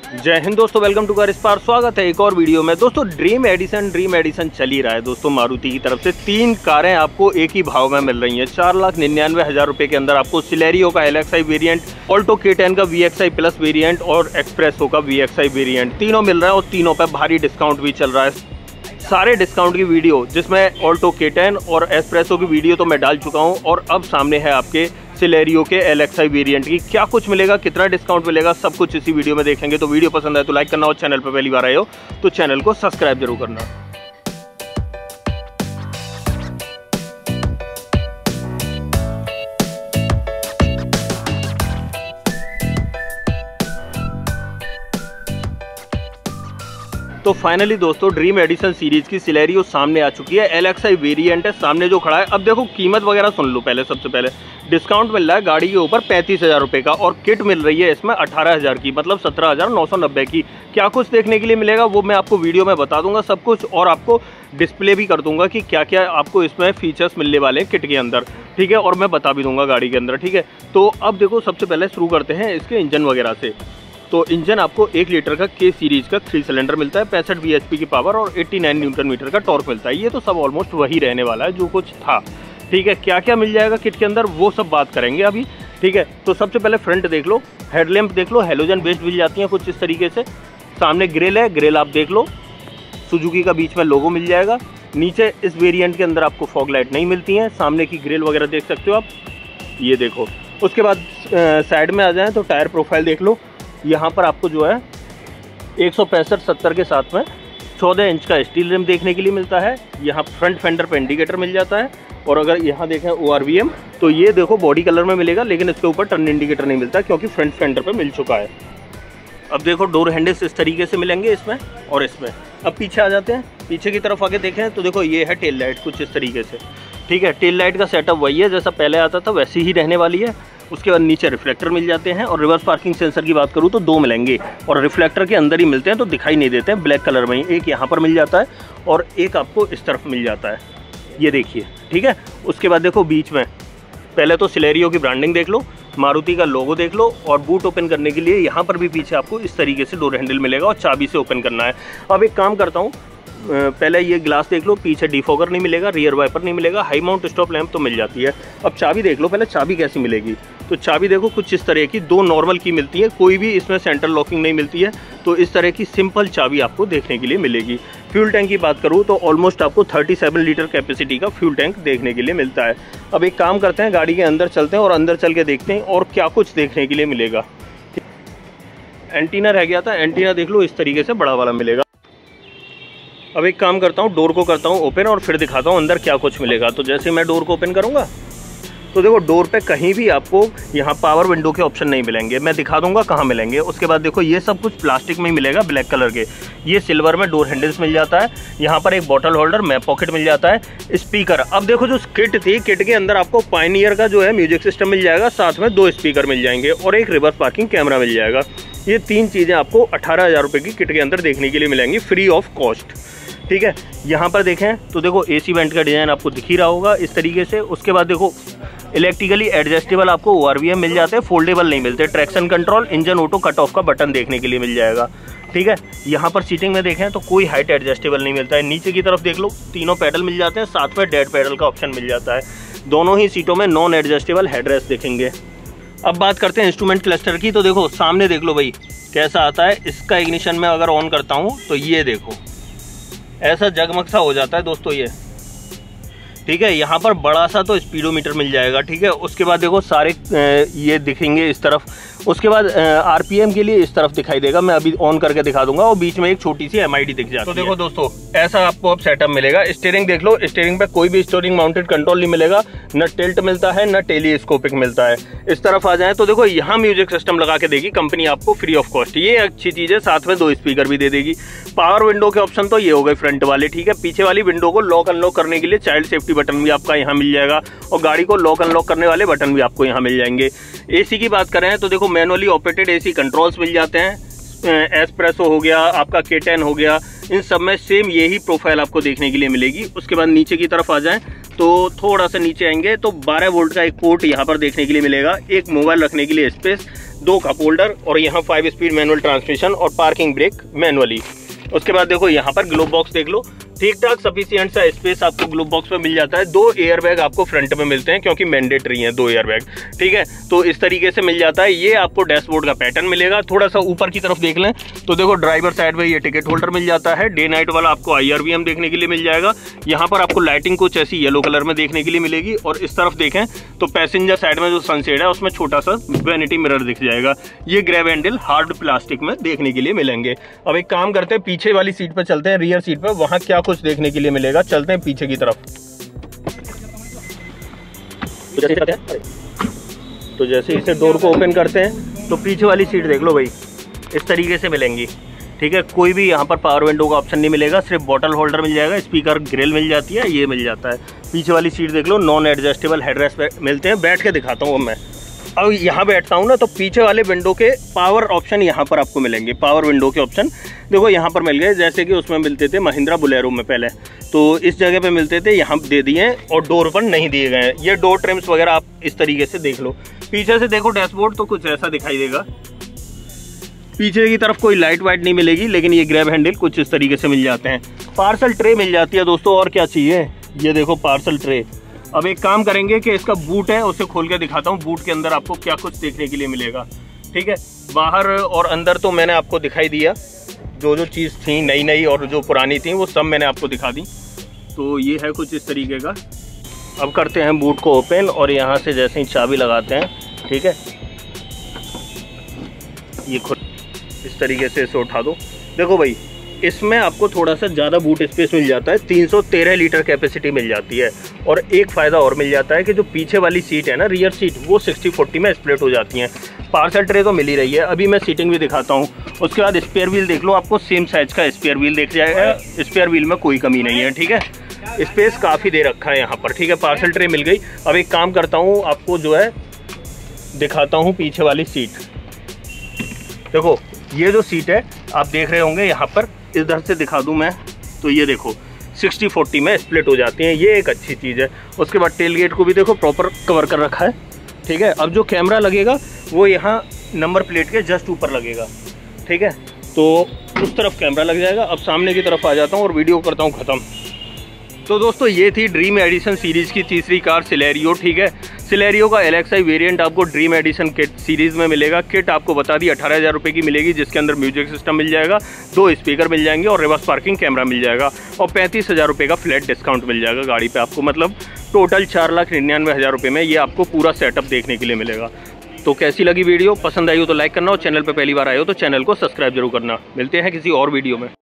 जय हिंद दोस्तों, welcome to car spar. स्वागत है एक और वीडियो में। दोस्तों ड्रीम एडिशन चल ही रहा है दोस्तों। मारुति की तरफ से 3 कारें आपको एक ही भाव में मिल रही हैं। 4,99,000 रुपये के अंदर आपको सिलेरियो का LXI वेरिएंट, ऑल्टो K10 का VXI प्लस वेरिएंट और एक्सप्रेसो का VXI वेरिएंट तीनों मिल रहा है और तीनों पे भारी डिस्काउंट भी चल रहा है। सारे डिस्काउंट की वीडियो जिसमें ऑल्टो K10 और एस्प्रेसो की वीडियो तो मैं डाल चुका हूं और अब सामने है आपके सिलेरियो के LXI वेरिएंट की। क्या कुछ मिलेगा, कितना डिस्काउंट मिलेगा, सब कुछ इसी वीडियो में देखेंगे। तो वीडियो पसंद आए तो लाइक करना और चैनल पर पहली बार आए हो तो चैनल को सब्सक्राइब जरूर करना। तो फाइनली दोस्तों ड्रीम एडिशन सीरीज की सिलेरियो सामने आ चुकी है। LXI वेरिएंट है सामने जो खड़ा है। अब देखो कीमत वगैरह सुन लो पहले। सबसे पहले डिस्काउंट मिल रहा है गाड़ी के ऊपर 35,000 रुपये का और किट मिल रही है इसमें 18,000 की, मतलब 17,990 की। क्या कुछ देखने के लिए मिलेगा वो मैं आपको वीडियो में बता दूंगा सब कुछ, और आपको डिस्प्ले भी कर दूंगा कि क्या क्या आपको इसमें फीचर्स मिलने वाले हैं किट के अंदर, ठीक है। और मैं बता भी दूंगा गाड़ी के अंदर, ठीक है। तो अब देखो सबसे पहले शुरू करते हैं इसके इंजन वगैरह से। तो इंजन आपको 1 लीटर का K सीरीज का 3 सिलेंडर मिलता है, 65 bhp की पावर और 89 न्यूटन मीटर का टॉर्क मिलता है। ये तो सब ऑलमोस्ट वही रहने वाला है जो कुछ था, ठीक है। क्या क्या मिल जाएगा किट के अंदर वो सब बात करेंगे अभी, ठीक है। तो सबसे पहले फ्रंट देख लो, हेडलैम्प देख लो, हेलोजन बेस्ड मिल जाती हैं कुछ इस तरीके से। सामने ग्रिल है, ग्रिल आप देख लो, सुजुकी का बीच में लोगो मिल जाएगा। नीचे इस वेरिएंट के अंदर आपको फॉग लाइट नहीं मिलती हैं। सामने की ग्रिल वगैरह देख सकते हो आप, ये देखो। उसके बाद साइड में आ जाएँ तो टायर प्रोफाइल देख लो। यहाँ पर आपको जो है 165/70 के साथ में 14 इंच का स्टील रिम देखने के लिए मिलता है। यहाँ फ्रंट फेंडर पे इंडिकेटर मिल जाता है। और अगर यहाँ देखें ORVM तो ये देखो बॉडी कलर में मिलेगा, लेकिन इसके ऊपर टर्न इंडिकेटर नहीं मिलता क्योंकि फ्रंट फेंडर पे मिल चुका है। अब देखो डोर हैंडल्स इस तरीके से मिलेंगे इसमें और इसमें। अब पीछे आ जाते हैं, पीछे की तरफ आके देखें तो देखो ये है टेल लाइट कुछ इस तरीके से, ठीक है। टेल लाइट का सेटअप वही है जैसा पहले आता था वैसी ही रहने वाली है। उसके बाद नीचे रिफ्लेक्टर मिल जाते हैं और रिवर्स पार्किंग सेंसर की बात करूँ तो 2 मिलेंगे और रिफ्लेक्टर के अंदर ही मिलते हैं तो दिखाई नहीं देते हैं, ब्लैक कलर में ही। एक यहाँ पर मिल जाता है और एक आपको इस तरफ मिल जाता है, ये देखिए, ठीक है। उसके बाद देखो बीच में पहले तो सिलेरियो की ब्रांडिंग देख लो, मारुति का लोगो देख लो, और बूट ओपन करने के लिए यहाँ पर भी पीछे आपको इस तरीके से डोर हैंडल मिलेगा और चाबी से ओपन करना है। अब एक काम करता हूँ, पहले ये ग्लास देख लो, पीछे डिफॉगर नहीं मिलेगा, रियर वाइपर नहीं मिलेगा, हाई माउंट स्टॉप लैंप तो मिल जाती है। अब चाबी देख लो, पहले चाबी कैसी मिलेगी। तो चाबी देखो कुछ इस तरह की 2 नॉर्मल की मिलती है, कोई भी इसमें सेंटर लॉकिंग नहीं मिलती है। तो इस तरह की सिंपल चाबी आपको देखने के लिए मिलेगी। फ्यूल टैंक की बात करूँ तो ऑलमोस्ट आपको 37 लीटर कैपेसिटी का फ्यूल टैंक देखने के लिए मिलता है। अब एक काम करते हैं, गाड़ी के अंदर चलते हैं और अंदर चल के देखते हैं और क्या कुछ देखने के लिए मिलेगा। एंटीना रह गया था, एंटीना देख लो इस तरीके से बड़ा वाला मिलेगा। अब एक काम करता हूँ, डोर को करता हूँ ओपन और फिर दिखाता हूँ अंदर क्या कुछ मिलेगा। तो जैसे मैं डोर को ओपन करूँगा तो देखो डोर पे कहीं भी आपको यहाँ पावर विंडो के ऑप्शन नहीं मिलेंगे, मैं दिखा दूंगा कहाँ मिलेंगे। उसके बाद देखो ये सब कुछ प्लास्टिक में ही मिलेगा, ब्लैक कलर के। ये सिल्वर में डोर हैंडल्स मिल जाता है। यहाँ पर एक बॉटल होल्डर, मैप पॉकेट मिल जाता है, स्पीकर। अब देखो जो किट थी, किट के अंदर आपको पायनियर का जो है म्यूजिक सिस्टम मिल जाएगा, साथ में 2 स्पीकर मिल जाएंगे और एक रिवर्स पार्किंग कैमरा मिल जाएगा। ये 3 चीज़ें आपको 18,000 रुपये की किट के अंदर देखने के लिए मिलेंगी फ्री ऑफ कॉस्ट, ठीक है। यहाँ पर देखें तो देखो AC वेंट का डिज़ाइन आपको दिख ही रहा होगा इस तरीके से। उसके बाद देखो इलेक्ट्रिकली एडजस्टेबल आपको ORVM मिल जाते हैं, फोल्डेबल नहीं मिलते। Traction control, engine auto, cut off का बटन देखने के लिए मिल जाएगा, ठीक है। यहाँ पर सीटिंग में देखें तो कोई हाइट एडजस्टेबल नहीं मिलता है। नीचे की तरफ देख लो, तीनों पैडल मिल जाते हैं, साथ में डेड पैडल का ऑप्शन मिल जाता है। दोनों ही सीटों में नॉन एडजस्टेबल हेडरेस्ट देखेंगे। अब बात करते हैं इंस्ट्रूमेंट क्लस्टर की। तो देखो सामने देख लो भाई कैसा आता है। इसका इग्निशन में अगर ऑन करता हूँ तो ये देखो ऐसा जगमग सा हो जाता है दोस्तों ये, ठीक है। यहाँ पर बड़ा सा तो स्पीडोमीटर मिल जाएगा, ठीक है। उसके बाद देखो सारे ये दिखेंगे इस तरफ। उसके बाद RPM के लिए इस तरफ दिखाई देगा, मैं अभी ऑन करके दिखा दूंगा। और बीच में एक छोटी सी MID दिख जाती है। तो देखो दोस्तों ऐसा आपको अब सेटअप मिलेगा। स्टीयरिंग देख लो, स्टीयरिंग पे कोई भी स्टीयरिंग माउंटेड कंट्रोल नहीं मिलेगा, न टिल्ट मिलता है न टेलीस्कोपिक मिलता है। इस तरफ आ जाए तो देखो यहाँ म्यूजिक सिस्टम लगा के देगी कंपनी आपको फ्री ऑफ कॉस्ट, ये अच्छी चीज है। साथ में 2 स्पीकर भी दे देगी। पावर विंडो के ऑप्शन तो ये हो गए फ्रंट वाले, ठीक है। पीछे वाली विंडो को लॉक अनलॉक करने के लिए चाइल्ड सेफ्टी बटन भी आपका यहाँ मिल जाएगा और गाड़ी को लॉक अनलॉक करने वाले बटन भी आपको यहाँ मिल जाएंगे। AC की बात करें तो देखो मैनुअली ऑपरेटेड AC कंट्रोल्स मिल जाते हैं। एस्प्रेसो हो गया, आपका K10 हो गया, इन सब में सेम यही प्रोफाइल आपको देखने के लिए मिलेगी। उसके बाद नीचे की तरफ आ जाएं तो थोड़ा सा नीचे आएंगे तो 12 वोल्ट का एक पोर्ट यहाँ पर देखने के लिए मिलेगा, एक मोबाइल रखने के लिए स्पेस, 2 कप होल्डर और यहाँ 5 स्पीड मैनुअल ट्रांसमिशन और पार्किंग ब्रेक मैनुअली। उसके बाद देखो यहाँ पर ग्लोब बॉक्स देख लो, ठीक ठाक सफिशिएंट सा स्पेस आपको ग्लोब बॉक्स में मिल जाता है। 2 एयर बैग आपको फ्रंट में मिलते हैं क्योंकि मैंडेटरी हैं 2 एयर बैग, ठीक है। तो इस तरीके से मिल जाता है। ये आपको डैशबोर्ड का पैटर्न मिलेगा। थोड़ा सा ऊपर की तरफ देख लें तो देखो ड्राइवर साइड में ये टिकट होल्डर मिल जाता है। डे नाइट वाला आपको IRVM देखने के लिए मिल जाएगा। यहाँ पर आपको लाइटिंग कुछ ऐसी येलो कलर में देखने के लिए मिलेगी। और इस तरफ देखें तो पैसेंजर साइड में जो सनसेड है उसमें छोटा सा वैनिटी मिरर दिख जाएगा। ये ग्रैब हैंडल हार्ड प्लास्टिक में देखने के लिए मिलेंगे। अब एक काम करते हैं, पीछे वाली सीट पर चलते हैं, रियर सीट पर, वहां क्या कुछ देखने के लिए मिलेगा। चलते हैं पीछे की तरफ। तो जैसे इसे डोर को ओपन करते हैं तो पीछे वाली सीट देख लो भाई, इस तरीके से मिलेंगी, ठीक है। कोई भी यहाँ पर पावर विंडो का ऑप्शन नहीं मिलेगा, सिर्फ बॉटल होल्डर मिल जाएगा, स्पीकर ग्रिल मिल जाती है, ये मिल जाता है। पीछे वाली सीट देख लो, नॉन एडजस्टेबल हेडरेस्ट मिलते हैं। बैठ के दिखाता हूँ मैं। अब यहाँ बैठता हूँ ना तो पीछे वाले विंडो के पावर ऑप्शन यहाँ पर आपको मिलेंगे। पावर विंडो के ऑप्शन देखो यहाँ पर मिल गए, जैसे कि उसमें मिलते थे महिंद्रा बुलेरो में पहले, तो इस जगह पे मिलते थे, यहाँ दे दिए हैं और डोर पर नहीं दिए गए हैं। ये डोर ट्रिम्स वगैरह आप इस तरीके से देख लो। पीछे से देखो डैशबोर्ड तो कुछ ऐसा दिखाई देगा। पीछे की तरफ कोई लाइट वाइट नहीं मिलेगी, लेकिन ये ग्रैब हैंडल कुछ इस तरीके से मिल जाते हैं। पार्सल ट्रे मिल जाती है दोस्तों, और क्या चाहिए। ये देखो पार्सल ट्रे। अब एक काम करेंगे कि इसका बूट है उसे खोल के दिखाता हूँ। बूट के अंदर आपको क्या कुछ देखने के लिए मिलेगा, ठीक है। बाहर और अंदर तो मैंने आपको दिखाई दिया, जो चीज़ थी नई नई और जो पुरानी थी वो सब मैंने आपको दिखा दी। तो ये है कुछ इस तरीके का। अब करते हैं बूट को ओपन और यहाँ से जैसे ही चाबी लगाते हैं, ठीक है, ये खुद इस तरीके से इसे उठा दो। देखो भाई, इसमें आपको थोड़ा सा ज़्यादा बूट स्पेस मिल जाता है, 313 लीटर कैपेसिटी मिल जाती है। और एक फ़ायदा और मिल जाता है कि जो पीछे वाली सीट है ना, रियर सीट, वो 60-40 में स्प्लिट हो जाती हैं। पार्सल ट्रे तो मिल ही रही है। अभी मैं सीटिंग भी दिखाता हूँ। उसके बाद स्पेयर व्हील देख लो, आपको सेम साइज़ का स्पेयर व्हील देख जाएगा। स्पेयर व्हील में कोई कमी नहीं है, ठीक है। स्पेस काफ़ी दे रखा है यहाँ पर, ठीक है। पार्सल ट्रे मिल गई। अब एक काम करता हूँ, आपको जो है दिखाता हूँ पीछे वाली सीट। देखो ये जो सीट है आप देख रहे होंगे, यहाँ पर इधर से दिखा दूं मैं तो ये देखो 60-40 में स्प्लिट हो जाती हैं। ये एक अच्छी चीज़ है। उसके बाद टेल गेट को भी देखो प्रॉपर कवर कर रखा है, ठीक है। अब जो कैमरा लगेगा वो यहाँ नंबर प्लेट के जस्ट ऊपर लगेगा, ठीक है। तो उस तरफ कैमरा लग जाएगा। अब सामने की तरफ आ जाता हूँ और वीडियो करता हूँ ख़त्म। तो दोस्तों ये थी ड्रीम एडिशन सीरीज़ की तीसरी कार सिलेरियो, ठीक है। सिलेरियो का LXI वेरिएंट आपको ड्रीम एडिशन किट सीरीज़ में मिलेगा। किट आपको बता दी 18,000 रुपये की मिलेगी, जिसके अंदर म्यूजिक सिस्टम मिल जाएगा, 2 स्पीकर मिल जाएंगे और रिवर्स पार्किंग कैमरा मिल जाएगा और 35,000 रुपये का फ्लैट डिस्काउंट मिल जाएगा गाड़ी पे आपको। मतलब टोटल 4,99,000 रुपये में ये आपको पूरा सेटअप देखने के लिए मिलेगा। तो कैसी लगी वीडियो? पसंद आई हो तो लाइक करना और चैनल पर पहली बार आए हो तो चैनल को सब्सक्राइब जरूर करना। मिलते हैं किसी और वीडियो में।